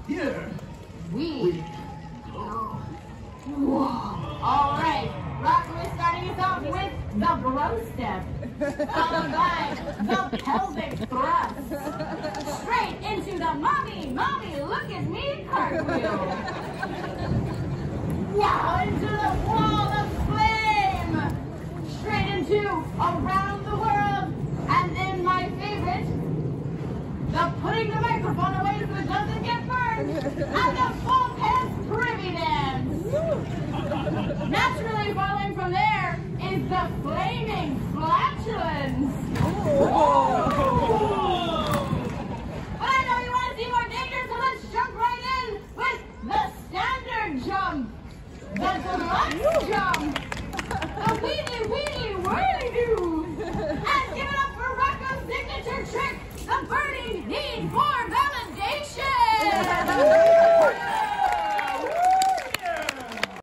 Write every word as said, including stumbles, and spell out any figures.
Here We go. Whoa. All right. Rocco is starting us off with the bro step, followed by the pelvic thrust. Straight into the mommy, mommy, look at me cartwheel. Wow, into the wall of flame. Straight into around the world. And then my favorite, the putting the microphone away so it doesn't get burned, and the full pants privy dance. Naturally following from there is the flaming flatulence. Oh.